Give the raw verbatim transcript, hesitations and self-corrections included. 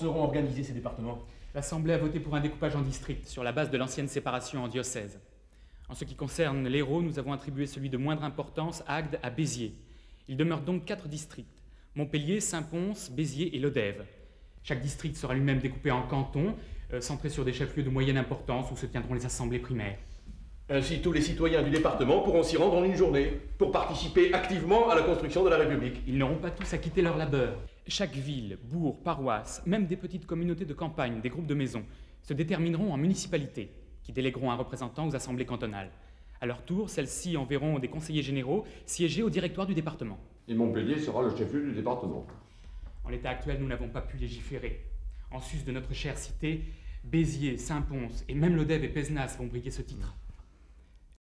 seront organisés ces départements? L'Assemblée a voté pour un découpage en districts sur la base de l'ancienne séparation en diocèses. En ce qui concerne l'Hérault, nous avons attribué celui de moindre importance, Agde, à Béziers. Il demeure donc quatre districts: Montpellier, Saint-Pons, Béziers et Lodève. Chaque district sera lui-même découpé en cantons, euh, centrés sur des chefs-lieux de moyenne importance où se tiendront les assemblées primaires. Ainsi, tous les citoyens du département pourront s'y rendre en une journée pour participer activement à la construction de la République. Ils n'auront pas tous à quitter leur labeur. Chaque ville, bourg, paroisse, même des petites communautés de campagne, des groupes de maisons, se détermineront en municipalités, qui délégueront un représentant aux assemblées cantonales. À leur tour, celles-ci enverront des conseillers généraux siéger au directoire du département. Et Montpellier sera le chef-lieu du département. En l'état actuel, nous n'avons pas pu légiférer. En sus de notre chère cité, Béziers, Saint-Pons et même Lodève et Pézenas vont briguer ce titre.